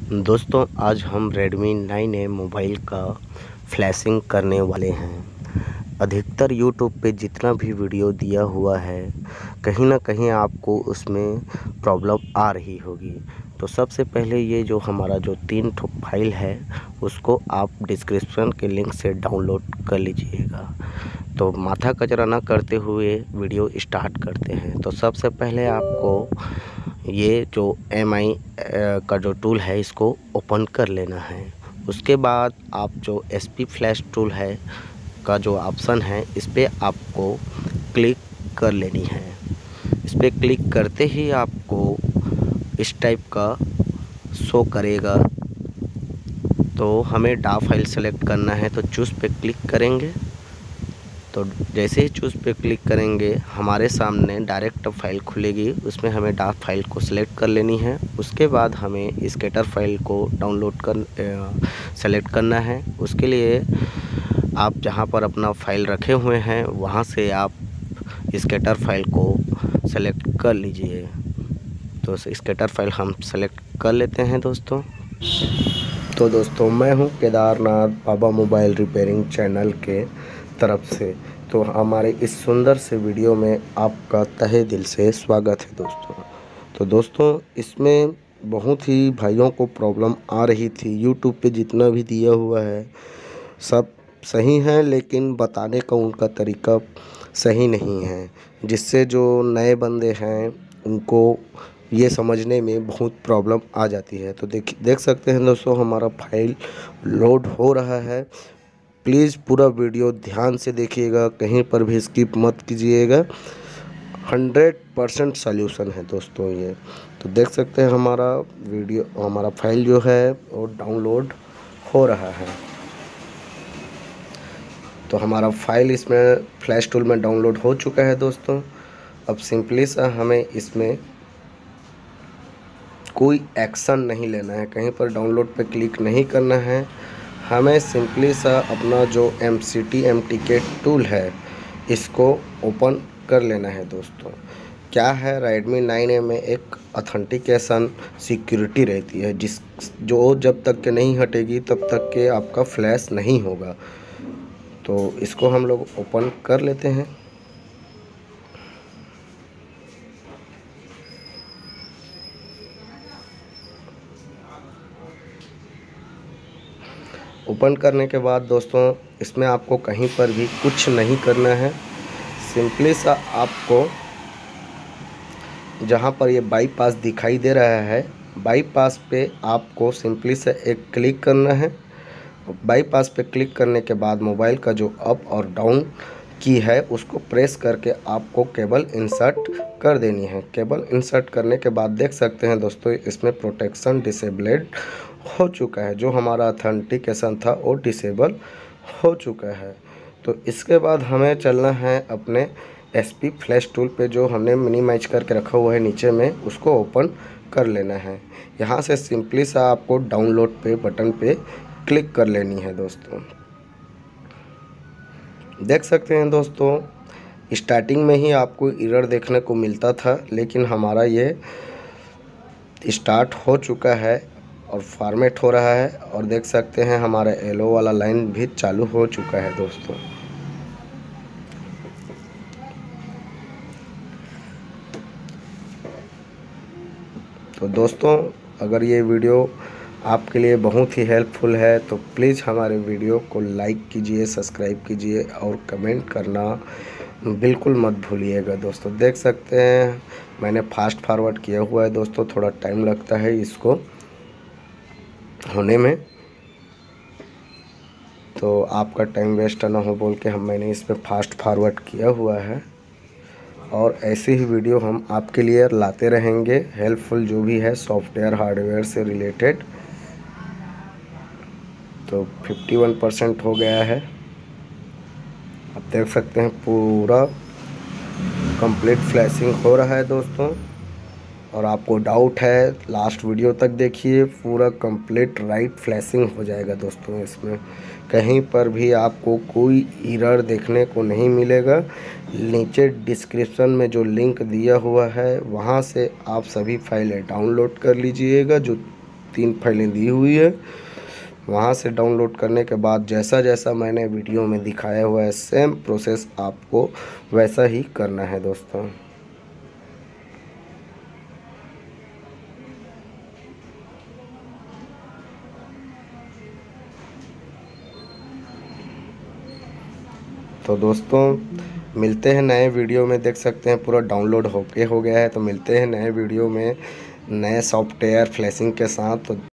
दोस्तों आज हम Redmi 9A मोबाइल का फ्लैशिंग करने वाले हैं। अधिकतर YouTube पे जितना भी वीडियो दिया हुआ है कहीं ना कहीं आपको उसमें प्रॉब्लम आ रही होगी। तो सबसे पहले ये जो हमारा जो 3 ठो फाइल है उसको आप डिस्क्रिप्शन के लिंक से डाउनलोड कर लीजिएगा। तो माथा कचरा ना करते हुए वीडियो स्टार्ट करते हैं। तो सबसे पहले आपको ये जो MI का जो टूल है इसको ओपन कर लेना है। उसके बाद आप जो SP फ्लैश टूल है का जो ऑप्शन है इस पर आपको क्लिक कर लेनी है। इस पर क्लिक करते ही आपको इस टाइप का शो करेगा। तो हमें डा फाइल सेलेक्ट करना है तो चूज़ पे क्लिक करेंगे। तो जैसे ही चूज़ पे क्लिक करेंगे हमारे सामने डायरेक्ट फाइल खुलेगी, उसमें हमें डा फाइल को सिलेक्ट कर लेनी है। उसके बाद हमें स्केटर फाइल को डाउनलोड कर सेलेक्ट करना है। उसके लिए आप जहां पर अपना फाइल रखे हुए हैं वहां से आप स्केटर फाइल को सेलेक्ट कर लीजिए। तो स्केटर फाइल हम सेलेक्ट कर लेते हैं दोस्तों। तो दोस्तों मैं हूं केदारनाथ बाबा मोबाइल रिपेयरिंग चैनल के तरफ से। तो हमारे इस सुंदर से वीडियो में आपका तहे दिल से स्वागत है दोस्तों। तो दोस्तों इसमें बहुत ही भाइयों को प्रॉब्लम आ रही थी। यूट्यूब पे जितना भी दिया हुआ है सब सही है, लेकिन बताने का उनका तरीका सही नहीं है, जिससे जो नए बंदे हैं उनको ये समझने में बहुत प्रॉब्लम आ जाती है। तो देख सकते हैं दोस्तों हमारा फाइल लोड हो रहा है। प्लीज़ पूरा वीडियो ध्यान से देखिएगा, कहीं पर भी स्किप मत कीजिएगा। 100% सॉल्यूशन है दोस्तों ये। तो देख सकते हैं हमारा फाइल जो है वो डाउनलोड हो रहा है। तो हमारा फाइल इसमें फ्लैश टूल में डाउनलोड हो चुका है दोस्तों। अब सिंपली सा हमें इसमें कोई एक्शन नहीं लेना है, कहीं पर डाउनलोड पे क्लिक नहीं करना है। हमें सिंपली सा अपना जो MTK टूल है इसको ओपन कर लेना है दोस्तों। क्या है, Redmi 9A में एक ऑथेंटिकेशन सिक्योरिटी रहती है जो जब तक के नहीं हटेगी तब तक के आपका फ्लैश नहीं होगा। तो इसको हम लोग ओपन कर लेते हैं। ओपन करने के बाद दोस्तों इसमें आपको कहीं पर भी कुछ नहीं करना है। सिंपली सा आपको जहां पर ये बाईपास दिखाई दे रहा है, बाईपास पे आपको सिंपली से एक क्लिक करना है। बाईपास पे क्लिक करने के बाद मोबाइल का जो अप और डाउन की है उसको प्रेस करके आपको केबल इंसर्ट कर देनी है। केबल इंसर्ट करने के बाद देख सकते हैं दोस्तों इसमें प्रोटेक्शन डिसेबल्ड हो चुका है। जो हमारा ऑथेंटिकेशन था वो डिसेबल हो चुका है। तो इसके बाद हमें चलना है अपने SP फ्लैश टूल पे, जो हमने मिनिमाइज करके रखा हुआ है नीचे में, उसको ओपन कर लेना है। यहाँ से सिंपली सा आपको डाउनलोड पे बटन पे क्लिक कर लेनी है दोस्तों। देख सकते हैं दोस्तों स्टार्टिंग में ही आपको एरर देखने को मिलता था, लेकिन हमारा ये स्टार्ट हो चुका है और फॉर्मेट हो रहा है। और देख सकते हैं हमारा येलो वाला लाइन भी चालू हो चुका है दोस्तों। तो दोस्तों अगर ये वीडियो आपके लिए बहुत ही हेल्पफुल है तो प्लीज़ हमारे वीडियो को लाइक कीजिए, सब्सक्राइब कीजिए और कमेंट करना बिल्कुल मत भूलिएगा दोस्तों। देख सकते हैं मैंने फास्ट फॉरवर्ड किया हुआ है दोस्तों, थोड़ा टाइम लगता है इसको होने में, तो आपका टाइम वेस्ट ना हो बोल के मैंने इस पर फास्ट फॉरवर्ड किया हुआ है। और ऐसे ही वीडियो हम आपके लिए लाते रहेंगे, हेल्पफुल जो भी है सॉफ्टवेयर हार्डवेयर से रिलेटेड। तो 51% हो गया है। आप देख सकते हैं पूरा कंप्लीट फ्लैशिंग हो रहा है दोस्तों। और आपको डाउट है लास्ट वीडियो तक देखिए, पूरा कंप्लीट राइट फ्लैशिंग हो जाएगा दोस्तों। इसमें कहीं पर भी आपको कोई एरर देखने को नहीं मिलेगा। नीचे डिस्क्रिप्शन में जो लिंक दिया हुआ है वहां से आप सभी फाइलें डाउनलोड कर लीजिएगा जो 3 फाइलें दी हुई है। वहाँ से डाउनलोड करने के बाद जैसा जैसा मैंने वीडियो में दिखाया हुआ है सेम प्रोसेस आपको वैसा ही करना है दोस्तों। तो दोस्तों मिलते हैं नए वीडियो में। देख सकते हैं पूरा डाउनलोड हो गया है। तो मिलते हैं नए वीडियो में नए सॉफ्टवेयर फ्लैशिंग के साथ।